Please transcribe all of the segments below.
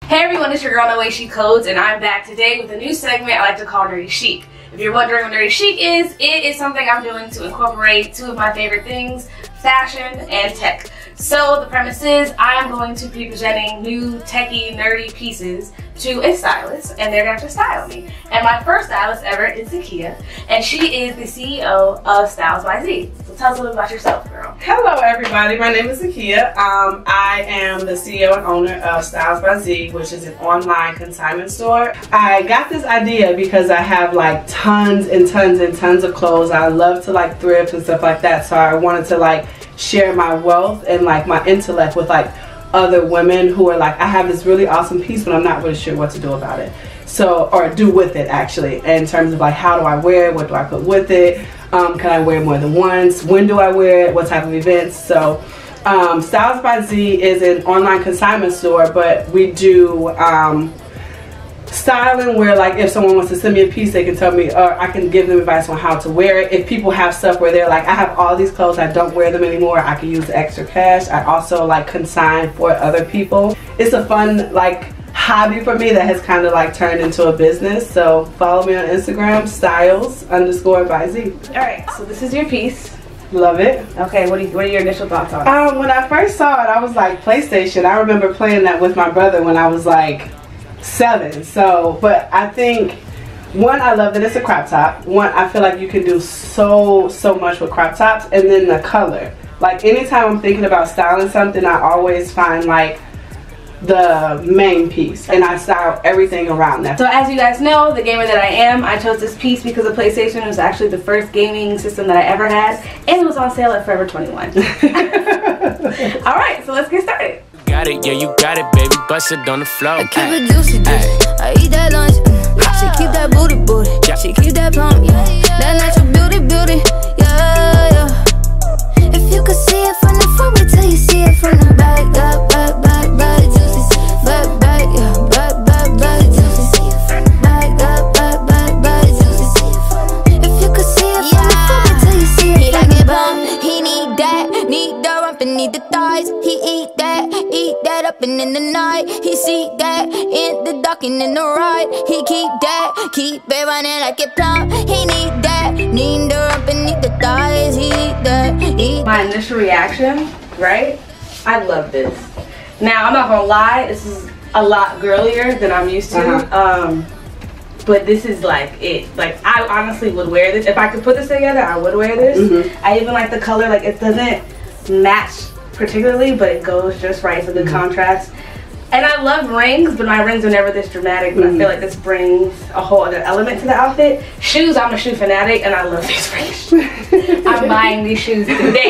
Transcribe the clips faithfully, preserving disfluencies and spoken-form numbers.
Hey everyone, it's your girl NoWaySheCodes, and I'm back today with a new segment I like to call NerdyChic. If you're wondering what NerdyChic is, it is something I'm doing to incorporate two of my favorite things, fashion and tech. So the premise is I'm going to be presenting new techie, nerdy pieces to a stylist, and they're going to have to style me. And my first stylist ever is Zakia, and she is the C E O of StyleZByZ. So tell us a little about yourself, girl. Hello everybody, my name is Zakia. Um, I am the C E O and owner of StyleZByZ, which is an online consignment store. I got this idea because I have like tons and tons and tons of clothes. I love to like thrift and stuff like that, so I wanted to like share my wealth and like my intellect with like other women who are like, I have this really awesome piece but I'm not really sure what to do about it. So, or do with it actually, in terms of like how do I wear it, what do I put with it, um, can I wear more than once, when do I wear it, what type of events. So um, StyleZByZ is an online consignment store, but we do um, styling where like if someone wants to send me a piece, they can tell me, or I can give them advice on how to wear it. If people have stuff where they're like, I have all these clothes, I don't wear them anymore, I can use the extra cash. I also like consign for other people. It's a fun like hobby for me that has kind of like turned into a business. So follow me on Instagram, styles underscore by Z. Alright, so this is your piece. Love it. Okay, what, do you, what are your initial thoughts on it? Um, when I first saw it, I was like, PlayStation. I remember playing that with my brother when I was like seven. So, but I think, one, I love that it's a crop top. One, I feel like you can do so, so much with crop tops. And then the color. Like anytime I'm thinking about styling something, I always find like the main piece, and I style everything around that. So as you guys know, the gamer that I am, I chose this piece because the PlayStation was actually the first gaming system that I ever had, and it was on sale at Forever twenty-one. Alright, so let's get started. Got it, yeah, you got it, baby. Bust it on the floor. I keep it juicy, juicy. I eat that lunch. She keep that booty, booty. She keep that plump, yeah. That natural beauty, beauty, yeah, yeah. If you could see it from the front, wait till you see it from the back, back, back, back, back, juicy, back, back, yeah, back, back, back, juicy, back, back, back, back, back, juicy. If you could see it from the front, wait till you see it. He like it bump, he need that, need the rump and need the thighs. He eat that, eat that up and in the night. He see that in the dark and in the ride. He keep that, keep it running like it plump. He need that, need the rump and need the thighs. He eat that, eat. My initial reaction, right? I love this. Now I'm not gonna lie, this is a lot girlier than I'm used to. Uh-huh. Um, but this is like it. Like I honestly would wear this if I could put this together. I would wear this. Mm-hmm. I even like the color. Like it doesn't match particularly, but it goes just right for the mm-hmm. contrast. And I love rings, but my rings are never this dramatic. But mm-hmm. I feel like this brings a whole other element to the outfit. Shoes, I'm a shoe fanatic, and I love these rings. I'm buying these shoes today.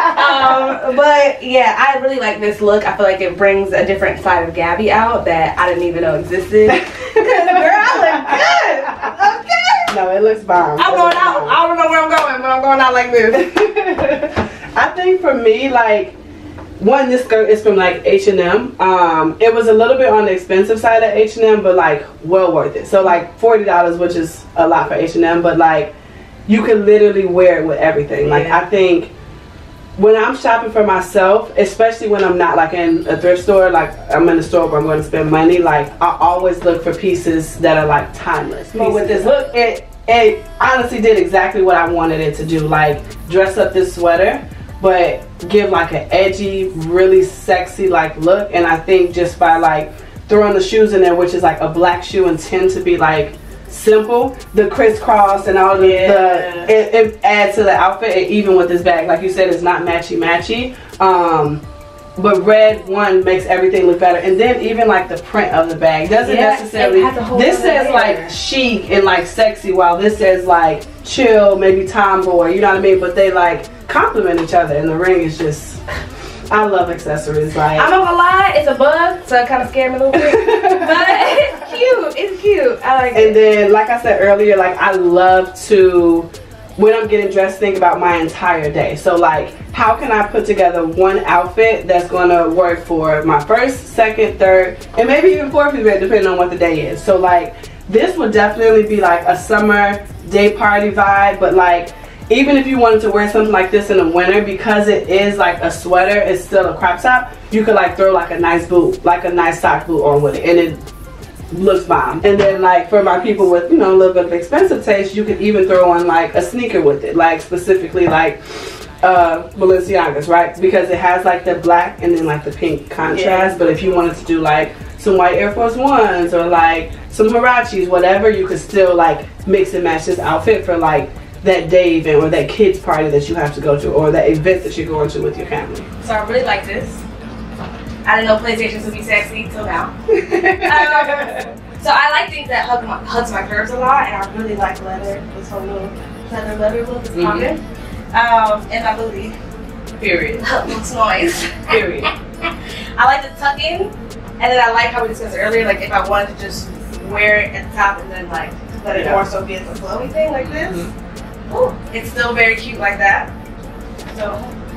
Um, but yeah, I really like this look. I feel like it brings a different side of Gabby out that I didn't even know existed. Because girl, I look good. Okay. No, it looks bomb. I'm going out. I don't know where I'm going, but I'm going out like this. I think for me, like, one, this skirt is from like H and M. Um, it was a little bit on the expensive side of H and M, but like well worth it. So like forty dollars, which is a lot for H and M, but like you can literally wear it with everything. Like yeah. I think when I'm shopping for myself, especially when I'm not like in a thrift store, like I'm in a store where I'm going to spend money, like I always look for pieces that are like timeless. But with this look, it, it honestly did exactly what I wanted it to do. Like dress up this sweater, but give like an edgy, really sexy like look. And I think just by like throwing the shoes in there, which is like a black shoe and tend to be like simple, the crisscross and all the, yeah. the it, it adds to the outfit. And even with this bag, like you said, it's not matchy matchy. Um, but red one makes everything look better. And then even like the print of the bag doesn't yeah, necessarily. This says like chic and like sexy, while this says like chill, maybe tomboy. You know what I mean? But they like compliment each other, and the ring is just, I love accessories. Like I'm not gonna lie, it's a bug, so it kind of scared me a little bit. But it's cute, it's cute. I like it. And then, like I said earlier, like I love to, when I'm getting dressed, think about my entire day. So like, how can I put together one outfit that's gonna work for my first, second, third, and maybe even fourth event, depending on what the day is. So like, this would definitely be like a summer day party vibe, but like, even if you wanted to wear something like this in the winter, because it is like a sweater, it's still a crop top, you could like throw like a nice boot, like a nice sock boot on with it, and it looks bomb. And then like for my people with, you know, a little bit of expensive taste, you could even throw on like a sneaker with it, like specifically like uh Balenciagas, right? Because it has like the black and then like the pink contrast. Yeah. But if you wanted to do like some white Air Force Ones or like some Huaraches, whatever, you could still like mix and match this outfit for like that day event or that kids party that you have to go to, or that event that you're going to with your family. So I really like this. I didn't know PlayStations would be sexy till now. um, so I like things that hug my, hugs my curves a lot, and I really like leather. This whole little leather leather look is common. Mm-hmm. um, and my booty. Period. Looks noise. Period. I like to tuck in, and then I like how we discussed earlier, like if I wanted to just wear it at the top and then like let it yeah. more so be as a flowy thing like this. Mm-hmm. Ooh, it's still very cute like that. So,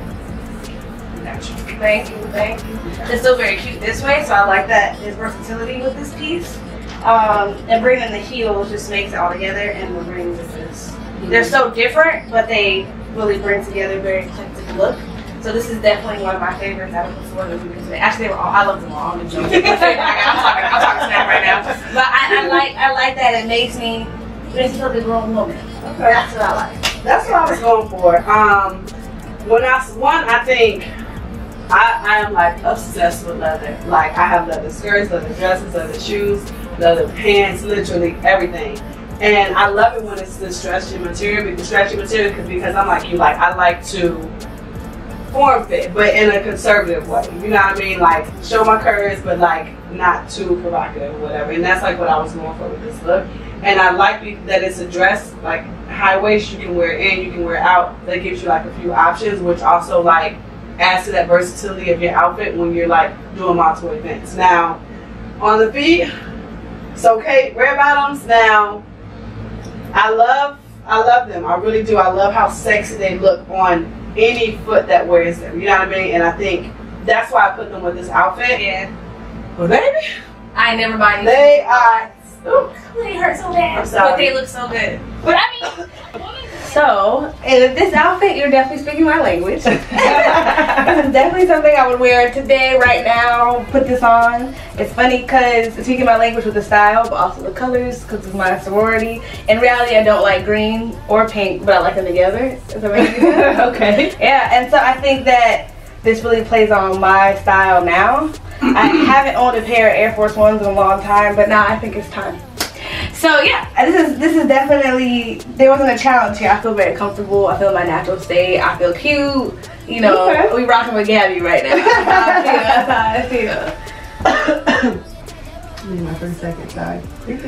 thank you, thank you. It's still very cute this way, so I like that there's versatility with this piece. Um, and bringing the heels just makes it all together, and the rings is just, they're so different, but they really bring together a very eclectic look. So this is definitely one of my favorites out of the four that we did today. Actually, they were all, I love them all. I'm talking, I'm talking smack right now. But I, I like, I like that it makes me, it makes me feel like a grown woman. Okay. That's what I like. That's what I was going for. Um, when I one, I think I, I am like obsessed with leather. Like I have leather skirts, leather dresses, leather shoes, leather pants, literally everything. And I love it when it's the stretchy material. The stretchy material because I'm like you. Like I like to form fit, but in a conservative way. You know what I mean? Like show my curves, but like not too provocative or whatever. And that's like what I was going for with this look. And I like that it's a dress, like high waist, you can wear in, you can wear out. That gives you like a few options, which also like adds to that versatility of your outfit when you're like doing multiple events. Now, on the feet, so Kate, red bottoms. Now, I love, I love them. I really do. I love how sexy they look on any foot that wears them. You know what I mean? And I think that's why I put them with this outfit. Yeah. But baby, I never buy these. They are. Ooh, they hurt so bad, but they look so good. But I mean, so in this outfit, you're definitely speaking my language. This is definitely something I would wear today, right now. Put this on. It's funny because it's speaking my language with the style, but also the colors because of my sorority. In reality, I don't like green or pink, but I like them together. Does that make sense? Okay. Yeah, and so I think that this really plays on my style now. I haven't owned a pair of Air Force Ones in a long time, but now I think it's time. So yeah, this is this is definitely, there wasn't a challenge here. I feel very comfortable. I feel in my natural state. I feel cute. You know, okay. We rocking with Gabby right now. That's how I feel. That's how I feel. Need my first second, sorry.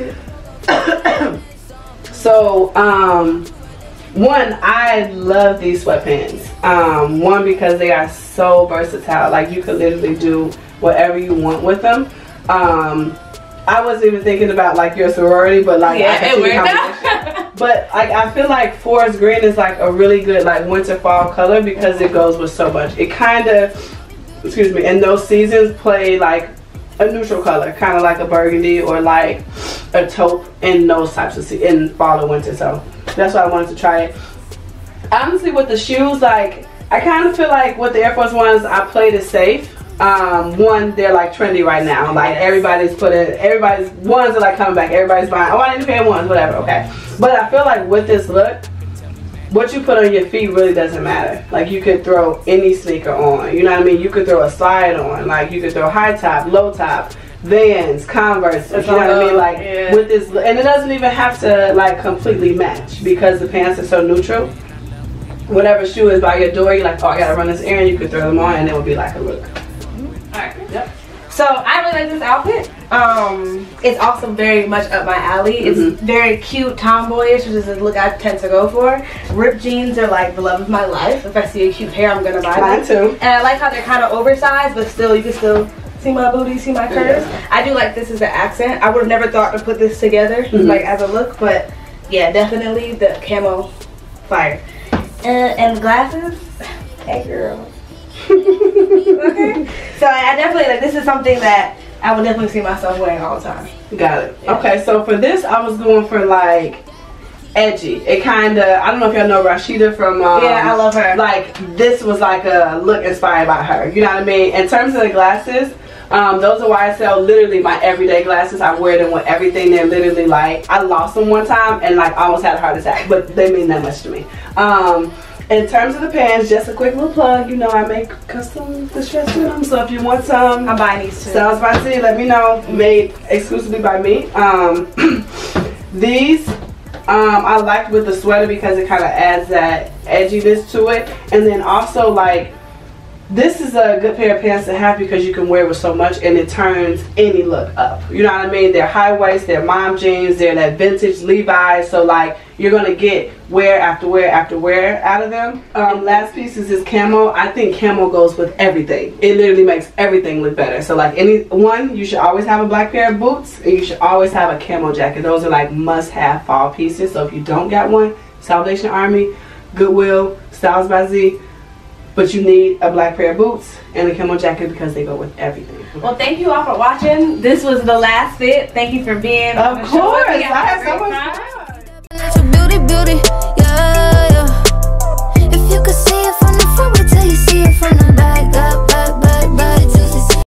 So, um, one, I love these sweatpants. Um, one, because they are so versatile. Like you could literally do whatever you want with them. Um, I wasn't even thinking about like your sorority, but like yeah, I can see how But like I feel like forest green is like a really good like winter fall color because it goes with so much. It kind of, excuse me, in those seasons play like a neutral color, kind of like a burgundy or like a taupe in those types of se in fall or winter. So that's why I wanted to try it. Honestly, with the shoes, like I kind of feel like with the Air Force Ones, I played it safe. Um, one, they're like trendy right now. Like everybody's putting, everybody's ones are like coming back. Everybody's buying. Oh, I need a pair of ones, whatever. Okay, but I feel like with this look, what you put on your feet really doesn't matter. Like you could throw any sneaker on. You know what I mean? You could throw a slide on. Like you could throw high top, low top, Vans, Converse. You know what I mean? Like yeah. With this, and it doesn't even have to like completely match because the pants are so neutral. Whatever shoe is by your door, you're like, oh, I gotta run this errand. You could throw them on, and it would be like a look. Alright. Yep. So I really like this outfit. Um, it's also very much up my alley. It's mm-hmm. very cute, tomboyish, which is the look I tend to go for. Ripped jeans are like the love of my life. If I see a cute pair, I'm gonna buy them. Mine too. And I like how they're kind of oversized, but still, you can still see my booty, see my curves. Yeah. I do like this as an accent. I would have never thought to put this together, mm-hmm. like as a look, but yeah, definitely the camo fire. And, and glasses. Hey, girl. Okay, so I definitely like this is something that I would definitely see myself wearing all the time. Got it. Yeah. Okay, so for this I was going for like edgy. It kind of, I don't know if y'all know Rashida from um, yeah, I love her. Like this was like a look inspired by her, you know what I mean? In terms of the glasses, um, those are Y S L, literally my everyday glasses. I wear them with everything. They're literally like, I lost them one time and like almost had a heart attack, but they mean that much to me. Um, in terms of the pants, just a quick little plug, you know I make custom distress with them, so if you want some, I'm buying these too. StyleZByZ, let me know. Made exclusively by me. Um, these um, I liked with the sweater because it kind of adds that edginess to it, and then also like this is a good pair of pants to have because you can wear it with so much and it turns any look up. You know what I mean? They're high waist, they're mom jeans, they're that vintage Levi's, so like you're gonna get wear after wear after wear out of them. Um, last piece is this camo. I think camo goes with everything. It literally makes everything look better. So like any one, you should always have a black pair of boots and you should always have a camo jacket. Those are like must-have fall pieces. So if you don't got one, Salvation Army, Goodwill, StyleZByZ. But you need a black pair of boots and a camo jacket because they go with everything. Well, thank you all for watching. This was the last fit. Thank you for being Of on the course. show. I had so much fun.